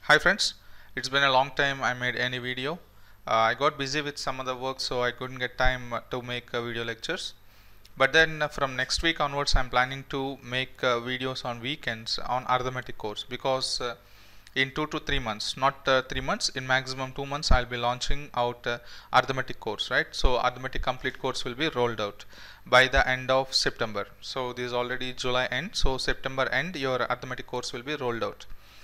Hi friends, it's been a long time I made any video. I got busy with some other work, so I couldn't get time to make video lectures. But then from next week onwards I'm planning to make videos on weekends on arithmetic course, because in 2 to 3 months, not 3 months, in maximum 2 months I'll be launching out arithmetic course, right? So arithmetic complete course will be rolled out by the end of September. So this is already July end, so September end your arithmetic course will be rolled out.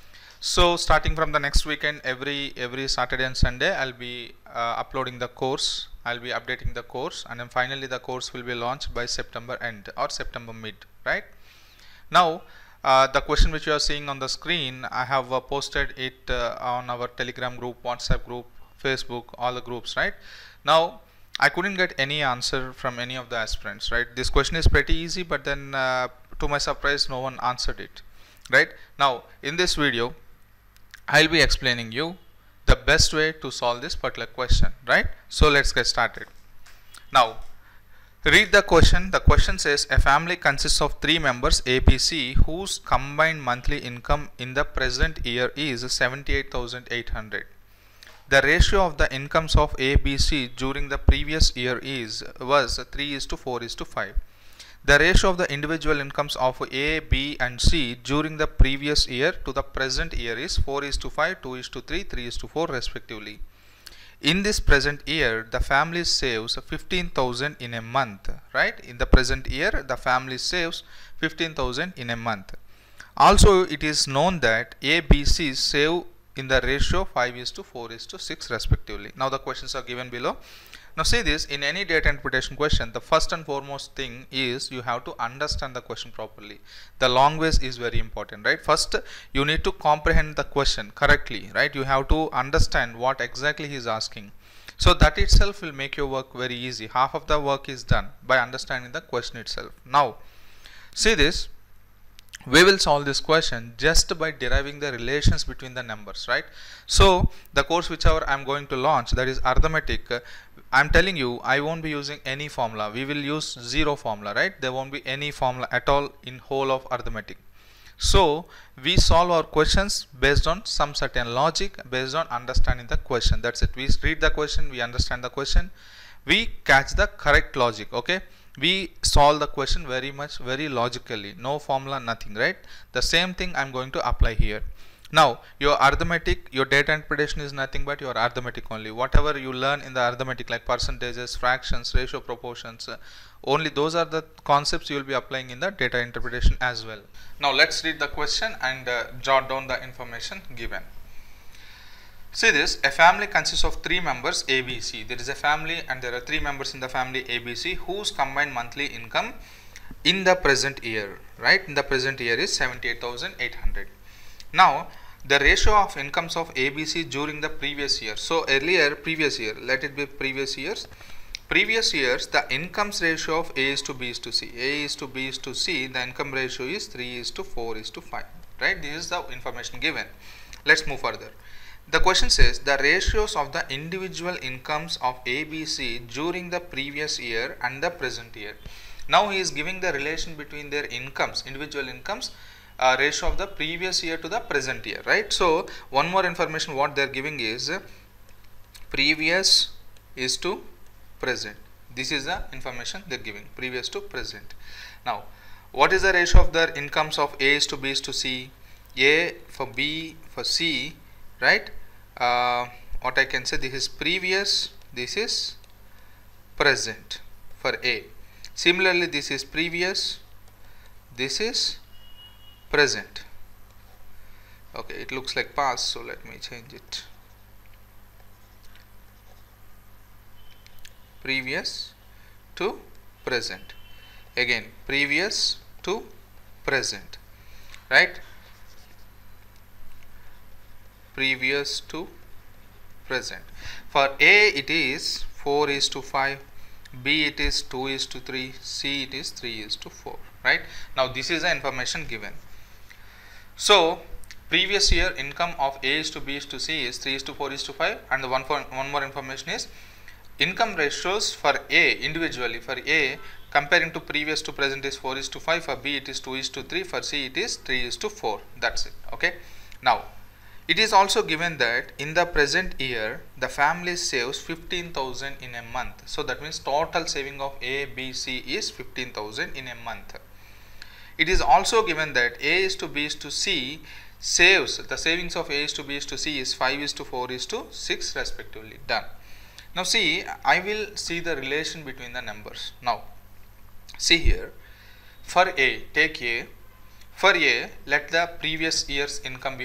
So starting from the next weekend, every Saturday and Sunday I'll be uploading the course, I'll be updating the course, and then finally the course will be launched by September end or September mid, right? Now the question which you are seeing on the screen, I have posted it on our Telegram group, WhatsApp group, Facebook, all the groups, right? Now I couldn't get any answer from any of the aspirants, right? This question is pretty easy, but then to my surprise no one answered it, right? Now in this video I'll be explaining you the best way to solve this particular question, right? So let's get started. Now read the question. The question says a family consists of 3 members ABC whose combined monthly income in the present year is 78,800. The ratio of the incomes of ABC during the previous year was 3:4:5. The ratio of the individual incomes of A, B and C during the previous year to the present year is 4:5, 2:3, 3:4 respectively. In this present year, the family saves 15,000 in a month, right? In the present year, the family saves 15,000 in a month. Also, it is known that A, B, C save in the ratio 5:4:6 respectively. Now the questions are given below. Now see this, in any data interpretation question, the first and foremost thing is you have to understand the question properly. The language is very important, right? First you need to comprehend the question correctly, right? You have to understand what exactly he is asking. So that itself will make your work very easy. Half of the work is done by understanding the question itself. Now see this, we will solve this question just by deriving the relations between the numbers, right? So the course whichever I'm going to launch, that is arithmetic, I'm telling you I won't be using any formula. We will use zero formula, right? There won't be any formula at all in whole of arithmetic. So we solve our questions based on some certain logic, based on understanding the question. That's it. We read the question, we understand the question, we catch the correct logic, okay? We solve the question very logically, no formula, nothing, right? The same thing I'm going to apply here. Now your arithmetic, your data interpretation is nothing but your arithmetic only. Whatever you learn in the arithmetic like percentages, fractions, ratio, proportions, only those are the concepts you will be applying in the data interpretation as well. Now let's read the question and jot down the information given. See this, a family consists of 3 members ABC. There is a family and there are 3 members in the family ABC whose combined monthly income in the present year, right? In the present year is 78,800. Now the ratio of incomes of ABC during the previous year. So earlier, previous year, let it be previous years. Previous years, the incomes ratio of A is to B is to C. A is to B is to C, the income ratio is 3:4:5, right? This is the information given. Let's move further. The question says the ratios of the individual incomes of ABC during the previous year and the present year. Now he is giving the relation between their incomes, individual incomes, ratio of the previous year to the present year, right? So one more information what they are giving is previous is to present. This is the information they are giving, previous to present. Now what is the ratio of their incomes of A is to B is to C? A for B for C, right? What I can say, this is previous, this is present for A. Similarly this is previous, this is present. Okay, it looks like past, so let me change it. Previous to present. Again previous to present, right? Previous to present. For A it is 4:5, B it is 2:3, C it is 3:4, right? Now this is the information given. So previous year income of A is to B is to C is 3:4:5, and the one more information is income ratios for A individually. For A comparing to previous to present is 4:5, for B it is 2:3, for C it is 3:4. That's it, okay? Now It is also given that in the present year the family saves 15,000 in a month. So that means total saving of A, B, C is 15,000 in a month. It is also given that A is to B is to C saves, the savings of A is to B is to C is 5 is to 4 is to 6 respectively. Done. Now see, I will see the relation between the numbers. Now see here, for A, take A. For A, let the previous year's income be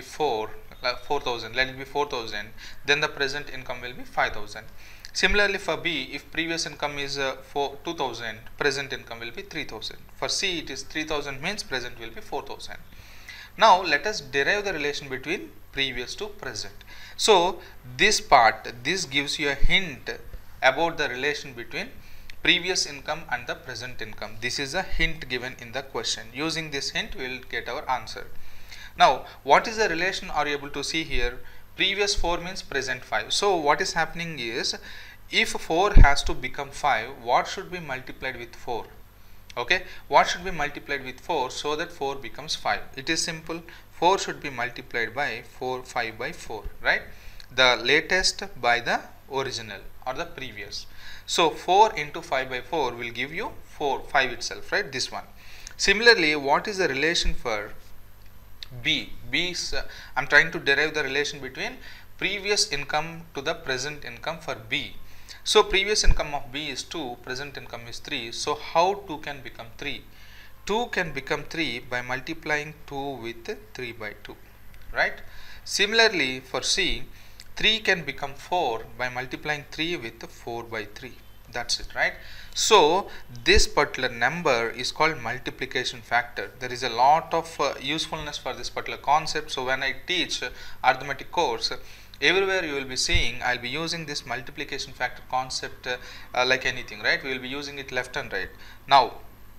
4,000, let it be 4,000, then the present income will be 5,000. Similarly for B, if previous income is 2,000, present income will be 3,000. For C, it is 3,000 means present will be 4,000. Now let us derive the relation between previous to present. So this part, this gives you a hint about the relation between previous income and the present income. This is a hint given in the question. Using this hint, we will get our answer. Now, what is the relation are you able to see here? Previous 4 means present 5. So, what is happening is, if 4 has to become 5, what should be multiplied with 4? Okay, what should be multiplied with 4 so that 4 becomes 5? It is simple. 4 should be multiplied by 5 by 4, right? The latest by the original or the previous. So 4 into 5 by 4 will give you 5 itself, right? This one. Similarly, what is the relation for B? B is, I am trying to derive the relation between previous income to the present income for B. So previous income of B is 2, present income is 3. So how 2 can become 3? 2 can become 3 by multiplying 2 with 3 by 2, right? Similarly for C, 3 can become 4 by multiplying 3 with 4 by 3. That's it, right? So this particular number is called multiplication factor. There is a lot of usefulness for this particular concept. So when I teach arithmetic course, everywhere you will be seeing I will be using this multiplication factor concept like anything, right? We will be using it left and right. Now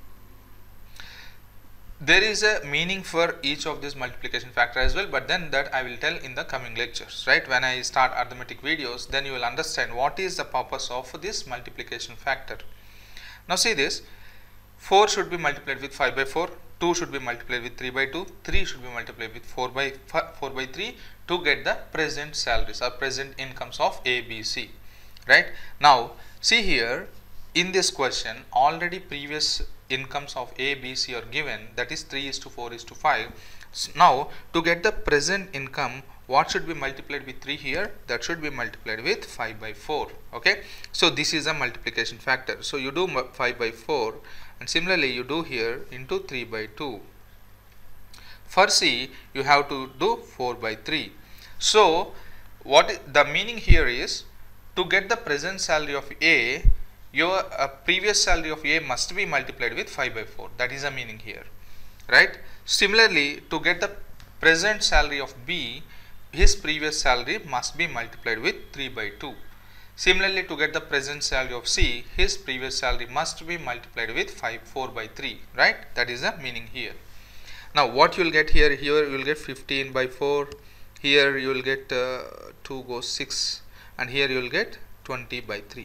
there is a meaning for each of these multiplication factor as well, but then that I will tell in the coming lectures, right? When I start arithmetic videos, then you will understand what is the purpose of this multiplication factor. Now see this, 4 should be multiplied with 5 by 4, 2 should be multiplied with 3 by 2, 3 should be multiplied with 4 by 3 to get the present salaries or present incomes of A, B, C, right? Now see here, in this question already previous incomes of A, B, C are given, that is 3 is to 4 is to 5. So now to get the present income, what should be multiplied with 3 here? That should be multiplied with 5 by 4. Okay, so this is a multiplication factor. So you do 5 by 4 and similarly you do here into 3 by 2. For C, you have to do 4 by 3. So what the meaning here is, to get the present salary of A, your previous salary of A must be multiplied with 5 by 4. That is the meaning here, right? Similarly, to get the present salary of B, his previous salary must be multiplied with 3 by 2. Similarly, to get the present salary of C, his previous salary must be multiplied with 4 by 3, right? That is the meaning here. Now what you will get here, you will get 15 by 4, here you will get 2 goes 6, and here you will get 20 by 3.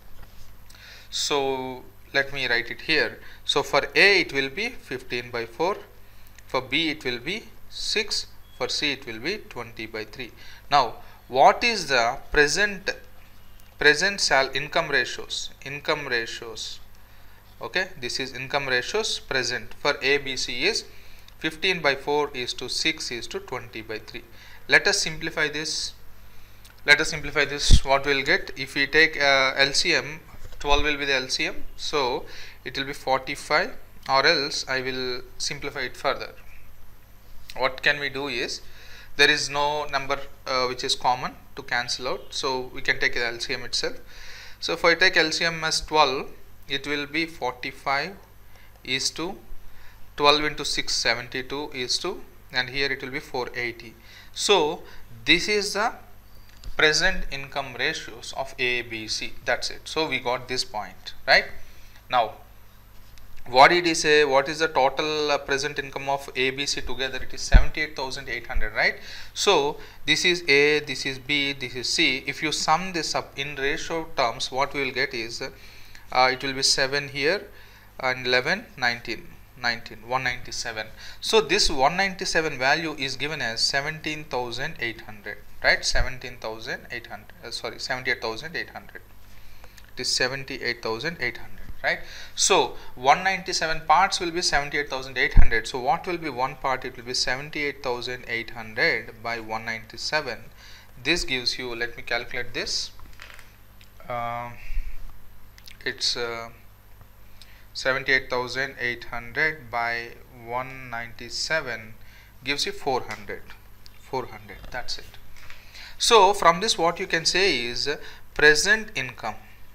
So let me write it here. So for A it will be 15 by 4, for B it will be 6, for C it will be 20 by 3. Now what is the present income ratios? Income ratios. Okay, this is income ratios present for A, B, C is 15 by 4 is to 6 is to 20 by 3. Let us simplify this. What we will get if we take LCM? 12 will be the LCM, so it will be 45, or else I will simplify it further. What can we do is, there is no number which is common to cancel out, so we can take the LCM itself. So if I take LCM as 12, it will be 45 is to 12 into 6, 72 is to, and here it will be 480. So this is the present income ratios of A, B, C. That's it. So we got this point, right? Now what did he say? What is the total present income of A, B, C together? It is 78,800, right? So this is A, this is B, this is C. If you sum this up in ratio terms, what we will get is it will be 7 here and 11, 19. 197. So this 197 value is given as 17,800, right? 17,800, sorry, 78,800. It is 78,800, right? So 197 parts will be 78,800. So what will be one part? It will be 78,800 by 197. This gives you, let me calculate this. It's 78,800 by 197 gives you 400. That's it. So from this what you can say is present income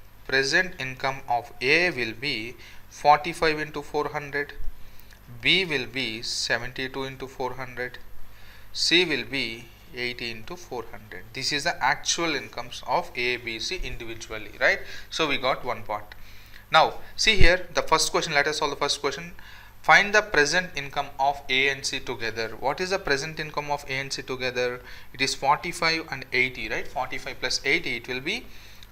of A will be 45 into 400, B will be 72 into 400, C will be 80 into 400. This is the actual incomes of A, B, C individually, right? So we got one part. Now see here, the first question, let us solve the first question. Find the present income of A and C together. What is the present income of A and C together? It is 45 and 80, right? 45 plus 80, it will be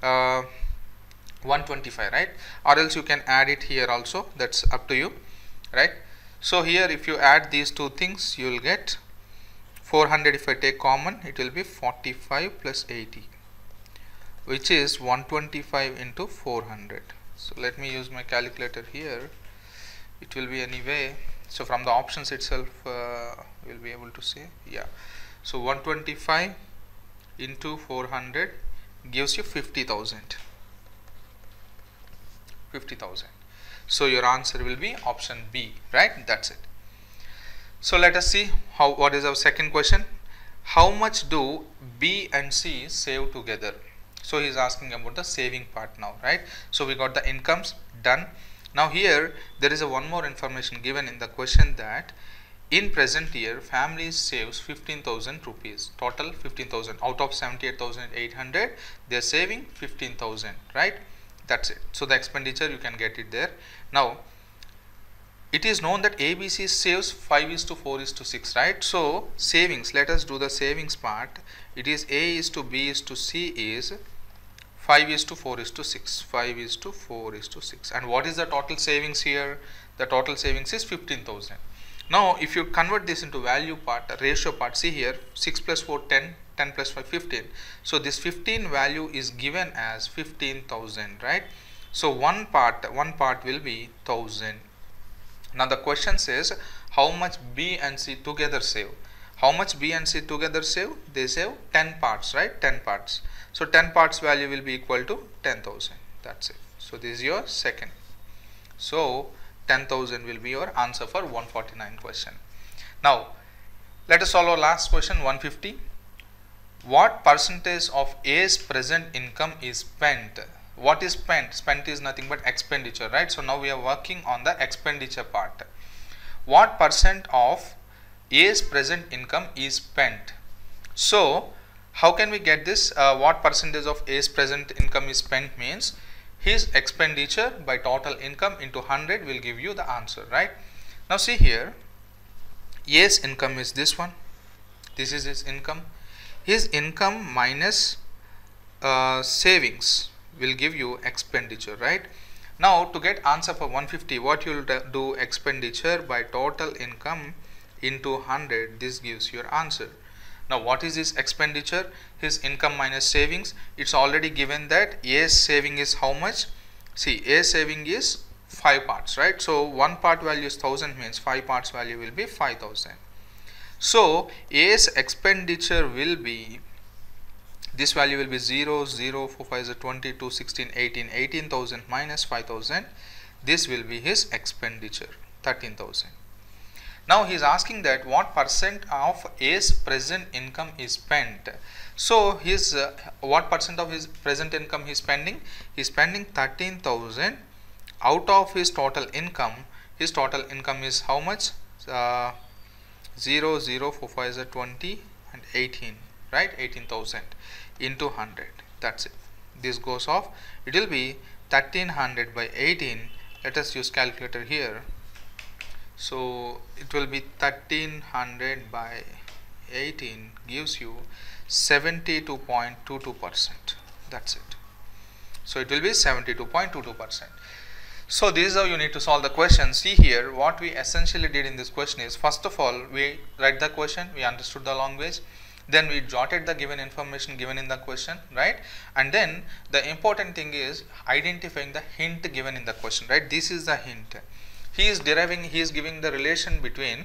125, right? Or else you can add it here also, that's up to you, right? So here if you add these two things, you will get 400. If I take common, it will be 45 plus 80, which is 125 into 400. So let me use my calculator here. It will be anyway, so from the options itself we'll be able to see, yeah. So 125 into 400 gives you 50,000. So your answer will be option B, right? That's it. So let us see what is our second question. How much do B and C save together? So he is asking about the saving part now, right? So we got the incomes done. Now here there is one more information given in the question that in present year family saves 15,000 rupees, total 15,000 out of 78,800 they are saving 15,000, right? That's it. So the expenditure you can get it there. Now it is known that ABC saves 5:4:6, right? So savings, let us do the savings part. It is A:B:C is 5:4:6, 5:4:6. And what is the total savings here? The total savings is 15,000. Now if you convert this into value part, ratio part, see here 6 plus 4 10, 10 plus 5 15. So this 15 value is given as 15,000, right? So one part will be 1,000. Now the question says how much B and C together save. How much B and C together save? They save 10 parts, right? 10 parts. So 10 parts value will be equal to 10,000. That's it. So this is your second. So 10,000 will be your answer for 149 question. Now let us solve our last question, 150. What percentage of A's present income is spent? What is spent? Spent is nothing but expenditure, right? So now we are working on the expenditure part. What percent of A's present income is spent? So how can we get this? What percentage of A's present income is spent means his expenditure by total income into 100 will give you the answer, right? Now see here, A's income is this one. This is his income. His income minus savings will give you expenditure, right? Now to get answer for 150, what you will do, expenditure by total income into 100, this gives your answer. Now what is his expenditure? His income minus savings. It's already given that A's saving is how much? See, A's saving is 5 parts, right? So one part value is 1,000 means 5 parts value will be 5,000. So A's expenditure will be, this value will be 0, 0, 4, 5 is 22, 16, 18, 18,000 minus 5,000. This will be his expenditure, 13,000. Now he is asking that what percent of A's present income is spent. So his what percent of his present income he is spending? He is spending 13,000 out of his total income. His total income is how much? 0, 0, 4, 5 is 20 and 18, right? 18,000 into 100. That's it. This goes off. It will be 1300 by 18. Let us use calculator here. So it will be 1300 by 18 gives you 72.22%. That's it. So it will be 72.22%. So this is how you need to solve the question. See here, what we essentially did in this question is, first of all, we read the question, we understood the language, then we jotted the given information given in the question, right? And then the important thing is identifying the hint given in the question, right? This is the hint. He is giving the relation between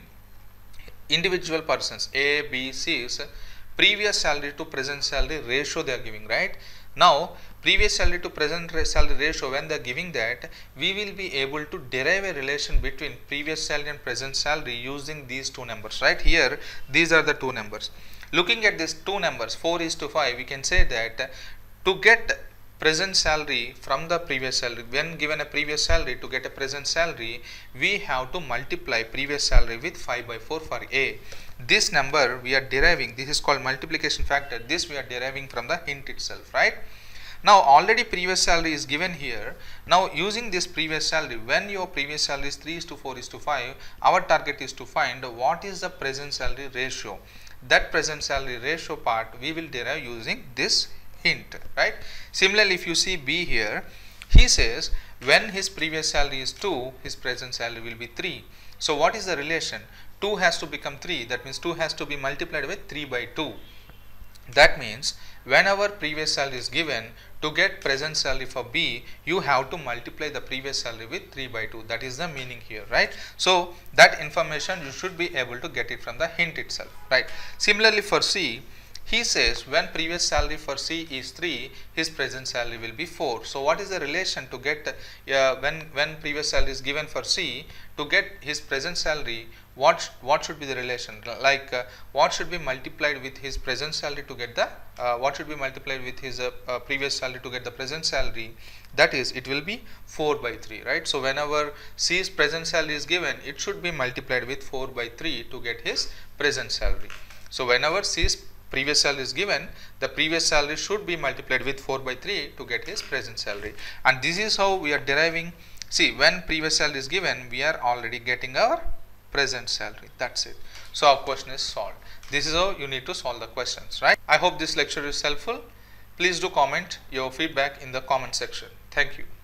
individual persons A, B, C's previous salary to present salary ratio they are giving, right? Now previous salary to present salary ratio, when they are giving that, we will be able to derive a relation between previous salary and present salary using these two numbers, right? Here these are the two numbers. Looking at these two numbers 4:5, we can say that to get present salary from the previous salary, when given a previous salary, to get a present salary we have to multiply previous salary with 5/4 for A. This number we are deriving, this is called multiplication factor, this we are deriving from the hint itself, right? Now already previous salary is given here. Now using this previous salary, when your previous salary is 3:4:5, our target is to find what is the present salary ratio. That present salary ratio part we will derive using this hint, right? Similarly, if you see B here, he says when his previous salary is 2, his present salary will be 3. So what is the relation? 2 has to become 3, that means 2 has to be multiplied with 3/2. That means whenever previous salary is given, to get present salary for B, you have to multiply the previous salary with 3/2. That is the meaning here, right? So that information you should be able to get it from the hint itself, right? Similarly for C, he says when previous salary for C is 3, his present salary will be 4. So what is the relation to get when previous salary is given for C, to get his present salary, what should be the relation? Like what should be multiplied with his present salary to get the what should be multiplied with his previous salary to get the present salary? That is, it will be 4/3, right? So whenever C's present salary is given, it should be multiplied with 4/3 to get his present salary. So whenever C's previous salary is given, the previous salary should be multiplied with 4/3 to get his present salary. And this is how we are deriving. See, when previous salary is given, we are already getting our present salary. That's it. So our question is solved. This is how you need to solve the questions, right? I hope this lecture is helpful. Please do comment your feedback in the comment section. Thank you.